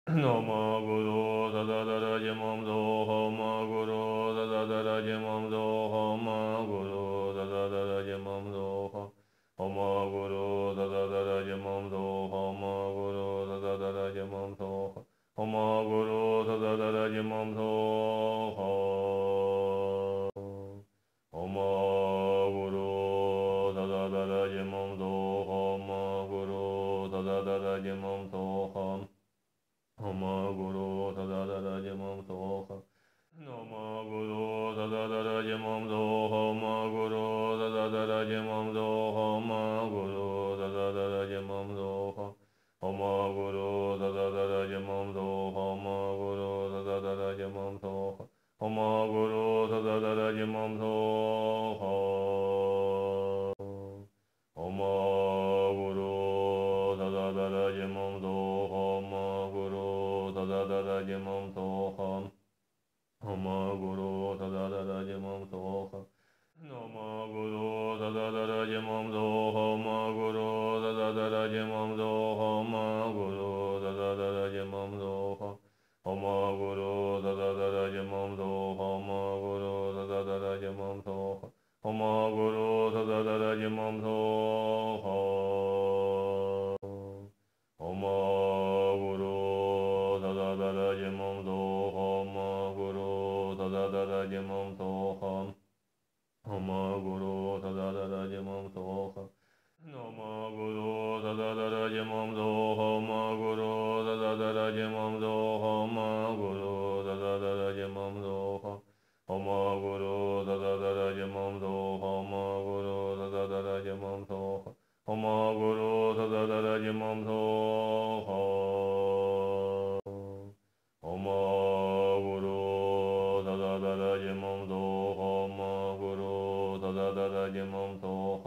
Nama Guru Dadadara Jimam Homa Guru Dadadara Jimam Homa Guru Dadadara Jimam Homa Guru Dadadara Jimam Homa Guru Dadadara Jimam Homa Guru Dadadara Jimam Homa Guru Dadadara Jimam Homa Guru Dadadara Jimam Homa Guru Tadadara Jamam Soha Nama Guru Tadadara Jamam Homa Guru Tadadara Jamam Homa Guru Tadadara Jamam Homa Guru Tadadara Jamam Homa Guru Tadadara Jamam Homa Guru Tadadara Jamam Homa Guru Tadadara Jamam Homa Guru Tadadara Jamam Soham Homa Guru Tadadara Jamam Soham Nama Guru Tadadara Jamam Homa Guru Tadadara Jamam Homa Guru Tadadara Jamam Homa Guru Tadadara Jamam Homa Guru Tadadara Jamam Homa Guru Tadadara Jamam Homa Guru Tadadara Jamam Homa Guru Tadadara Jamam Homa Guru Tadadara Jamam Nama Guru Tadadara Jamam Homa Guru Tadadara Jamam Homa Guru Tadadara Jamam Homa Guru Tadadara Jamam Homa Guru Tadadara Jamam Homa Guru Tadadara Jamam Homa Guru Tadadara Jamam Homa Guru Tadadara Jamam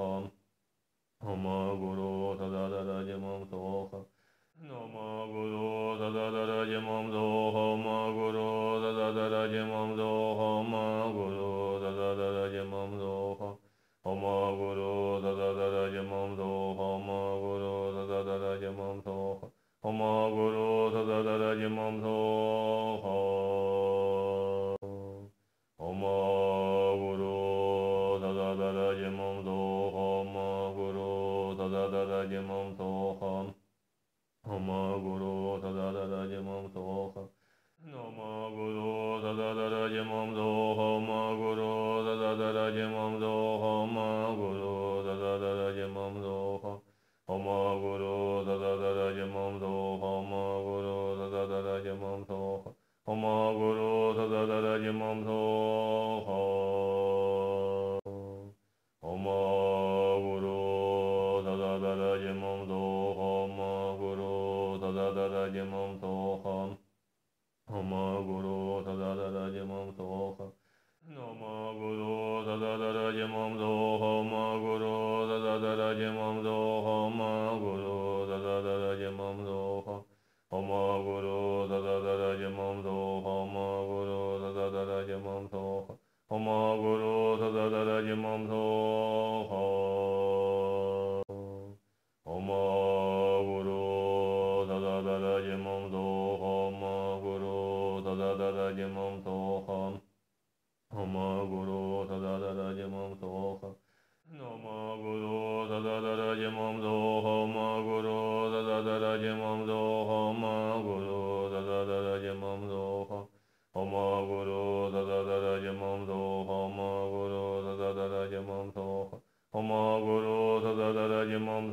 Homa Guru Tadadara Jamam Nama Guru Tadadara Jamam Homa Guru Tadadara Jamam Homa Guru Tadadara Jamam Homa Guru Tadadara Jamam Homa Guru Tadadara Jamam Homa Guru Tadadara Jamam Homa Guru Tadadara Jamam Homa Guru Tadadara Jamam Homa Guru Tadadara Jamam Nama Guru Tadadara Jamam Homa Guru Tadadara Jamam Homa Guru Tadadara Jamam Homa Guru Tadadara Jamam Homa Guru Tadadara Jamam Homa Guru Tadadara Jamam Homa Guru Tadadara Jamam Homa Guru Tadadara Jamam Homa Guru Tadadara Jamam Nama Guru Tadadara Jamam Homa Guru Tadadara Jamam Homa Guru Tadadara Jamam Homa Guru Tadadara Jamam Homa Guru Tadadara Jamam Homa Guru Tadadara Jamam Homa Guru Tadadara Jamam Homa Guru Tadadara Jamam Homa Guru Tadadara Jamam Nama Guru Tadadara Jamam Homa Guru Tadadara Jamam Homa Guru Tadadara Jamam Homa Guru Tadadara Jamam Homa Guru Tadadara Jamam Homa Guru Tadadara Jamam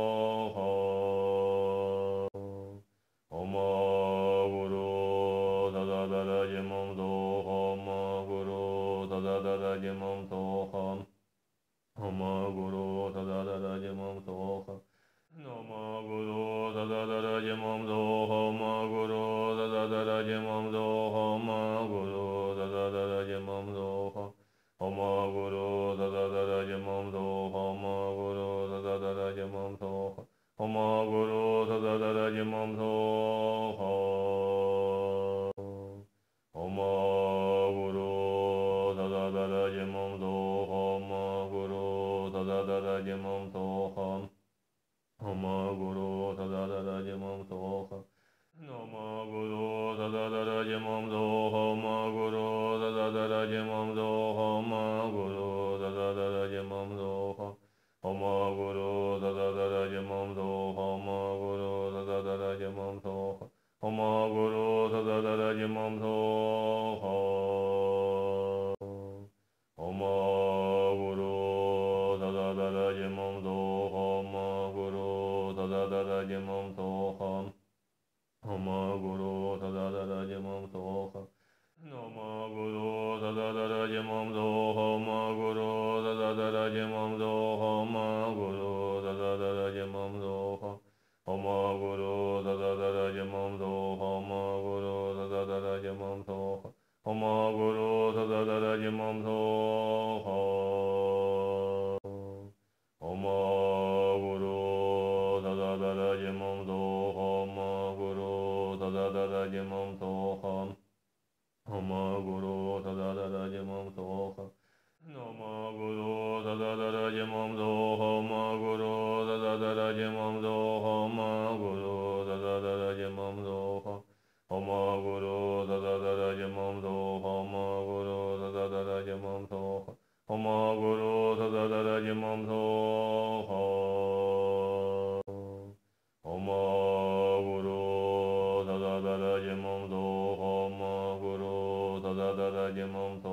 Homa Guru Tadadara Jamam Homa Guru Tadadara Jamam Homa Guru Tadadara Jamam Nama Guru Tadadara Jamam Homa Guru Tadadara Jamam Homa Guru Tadadara Jamam Homa Guru Tadadara Jamam Homa Guru Tadadara Jamam Homa Guru Tadadara Jamam Homa Guru Tadadara Jamam Tadadara Jemam Doho Ma Guru Tadadara Jemam Doho Ma Guru Tadadara Jemam Doho Homa Guru Tadadara Jemam Doho Ma Guru Tadadara Jemam Doho Homa Guru Tadadara Jemam Doho Homa Guru Tadadara Jemam Doho Ma Guru Tadadara Jemam Doho Homa Guru Tadadara Jemam Doho Nama Guru Tadadara Jemam Doho Ma Guru Tadadara Jemam Doho Ma Guru Tadadara Jemam Doho Homa Guru Tadadara Jemam Doho Ma Guru Tadadara Jemam Doho Homa Guru Tadadara Jemam Doho Homa Guru Tadadara Jemam Doho Ma Guru Tadadara Jemam Doho Homa Guru Tadadara Jemam Doho Nama Guru Tadadara Jemam Doho Ma Guru Tadadara Jemam Doho Ma Guru Tadadara Jemam Doho Homa Guru Tadadara Jemam Doho Ma Guru Tadadara Jemam Doho Homa Guru Tadadara Jemam Doho Homa Guru Tadadara Jemam Doho Ma Guru Tadadara Jemam Doho